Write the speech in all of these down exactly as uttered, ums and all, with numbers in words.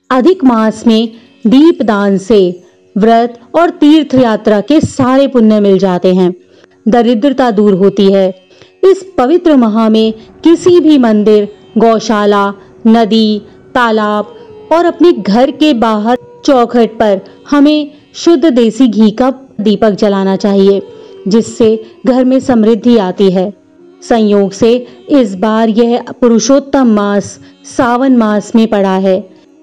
अधिक मास में दीप दान से व्रत और तीर्थ यात्रा के सारे पुण्य मिल जाते हैं, दरिद्रता दूर होती है। इस पवित्र माह में किसी भी मंदिर, गौशाला, नदी, तालाब और अपने घर के बाहर चौखट पर हमें शुद्ध देसी घी का दीपक जलाना चाहिए, जिससे घर में समृद्धि आती है। संयोग से इस बार यह पुरुषोत्तम मास सावन मास में पड़ा है,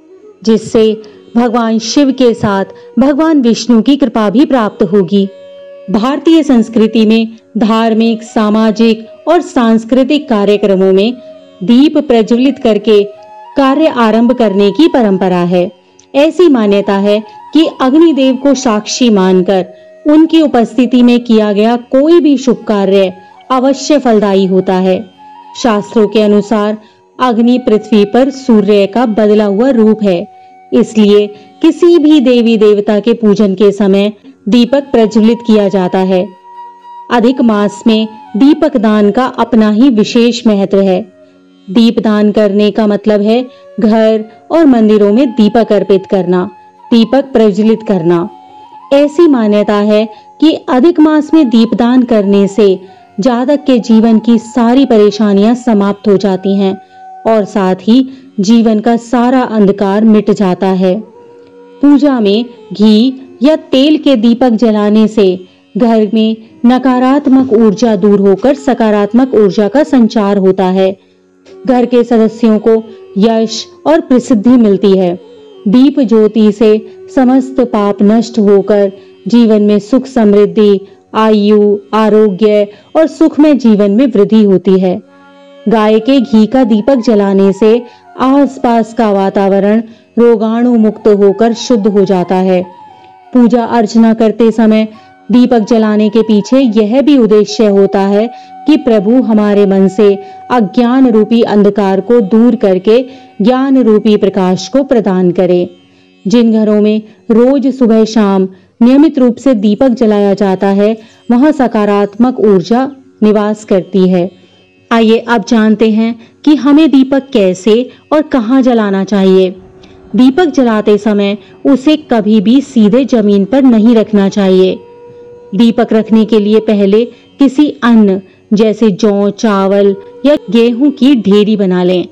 जिससे भगवान शिव के साथ भगवान विष्णु की कृपा भी प्राप्त होगी। भारतीय संस्कृति में धार्मिक, सामाजिक और सांस्कृतिक कार्यक्रमों में दीप प्रज्वलित करके कार्य आरंभ करने की परंपरा है। ऐसी मान्यता है कि अग्निदेव को साक्षी मानकर उनकी उपस्थिति में किया गया कोई भी शुभ कार्य अवश्य फलदायी होता है। शास्त्रों के अनुसार अग्नि पृथ्वी पर सूर्य का बदला हुआ रूप है, इसलिए किसी भी देवी देवता के पूजन के समय दीपक प्रज्वलित किया जाता है। अधिक मास में दीपक दान का अपना ही विशेष महत्व है। दीप दान करने का मतलब है घर और मंदिरों में दीपक अर्पित करना, दीपक प्रज्वलित करना। ऐसी मान्यता है कि अधिक मास में दीपदान करने से जातक के जीवन की सारी परेशानियां समाप्त हो जाती हैं और साथ ही जीवन का सारा अंधकार मिट जाता है। पूजा में घी या तेल के दीपक जलाने से घर में नकारात्मक ऊर्जा दूर होकर सकारात्मक ऊर्जा का संचार होता है। घर के सदस्यों को यश और प्रसिद्धि मिलती है। दीप ज्योति से समस्त पाप नष्ट होकर जीवन में सुख, समृद्धि, आयु, आरोग्य और सुखमय जीवन में वृद्धि होती है। गाय के घी का दीपक जलाने से आसपास का वातावरण रोगाणु मुक्त होकर शुद्ध हो जाता है। पूजा अर्चना करते समय दीपक जलाने के पीछे यह भी उद्देश्य होता है कि प्रभु हमारे मन से अज्ञान रूपी अंधकार को दूर करके ज्ञान रूपी प्रकाश को प्रदान करे। जिन घरों में रोज सुबह शाम नियमित रूप से दीपक जलाया जाता है, वहां सकारात्मक ऊर्जा निवास करती है। आइए अब जानते हैं कि हमें दीपक कैसे और कहां जलाना चाहिए। दीपक जलाते समय उसे कभी भी सीधे जमीन पर नहीं रखना चाहिए। दीपक रखने के लिए पहले किसी अन्न जैसे जौ, चावल या गेहूं की ढेरी बना लें,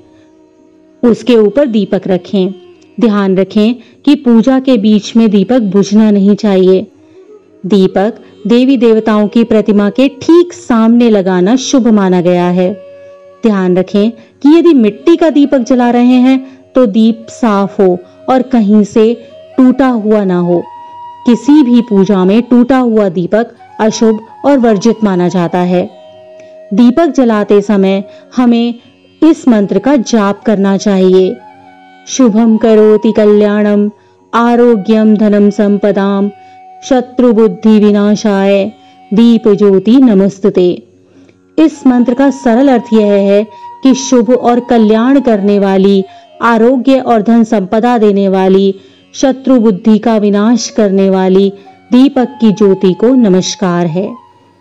उसके ऊपर दीपक रखें। ध्यान रखें कि पूजा के बीच में दीपक बुझना नहीं चाहिए। दीपक देवी देवताओं की प्रतिमा के ठीक सामने लगाना शुभ माना गया है। ध्यान रखें कि यदि मिट्टी का दीपक जला रहे हैं तो दीप साफ हो और कहीं से टूटा हुआ ना हो। किसी भी पूजा में टूटा हुआ दीपक अशुभ और वर्जित माना जाता है। दीपक जलाते समय हमें इस मंत्र का जाप करना चाहिए। शुभम करोति कल्याणम आरोग्यम धनम संपदाम शत्रु बुद्धि विनाशाय दीप ज्योति नमस्तुते। इस मंत्र का सरल अर्थ यह है कि शुभ और कल्याण करने वाली, आरोग्य और धन संपदा देने वाली, शत्रु बुद्धि का विनाश करने वाली दीपक की ज्योति को नमस्कार है।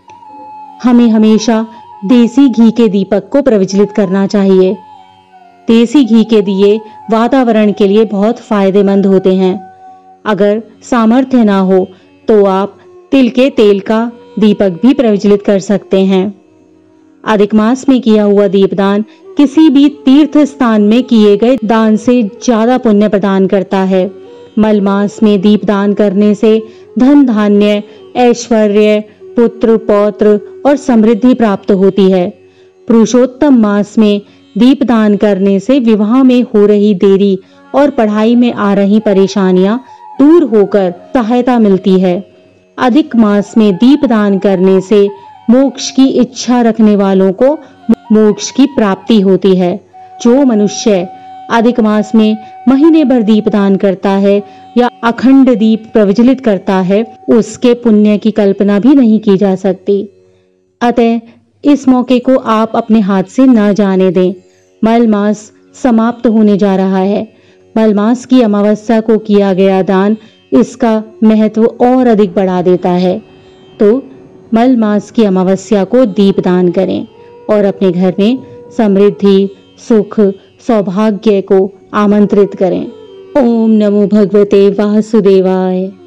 हमें हमेशा देसी घी के दीपक को प्रज्वलित करना चाहिए। देसी घी के दिए वातावरण के लिए बहुत फायदेमंद होते हैं। अगर सामर्थ्य ना हो तो आप तिल के तेल का दीपक भी प्रज्वलित कर सकते हैं। अधिक मास में किया हुआ दीपदान किसी भी तीर्थ स्थान में किए गए दान से ज्यादा पुण्य प्रदान करता है। मल मास में दीपदान करने से धन, धान्य, ऐश्वर्य, पुत्र, पौत्र और समृद्धि प्राप्त होती है। पुरुषोत्तम मास में दीपदान करने से विवाह में हो रही देरी और पढ़ाई में आ रही परेशानियां दूर होकर सहायता मिलती है। अधिक मास में दीपदान करने से मोक्ष की इच्छा रखने वालों को मोक्ष की प्राप्ति होती है। जो मनुष्य अधिक मास में महीने भर दीपदान करता है या अखंड दीप प्रज्वलित करता है, उसके पुण्य की कल्पना भी नहीं की जा सकती। अतः इस मौके को आप अपने हाथ से न जाने दें। मल मास समाप्त होने जा रहा है। मल मास की अमावस्या को किया गया दान इसका महत्व और अधिक बढ़ा देता है। तो मल मास की अमावस्या को दीपदान करें और अपने घर में समृद्धि, सुख, सौभाग्य को आमंत्रित करें। ओम नमो भगवते वासुदेवाय।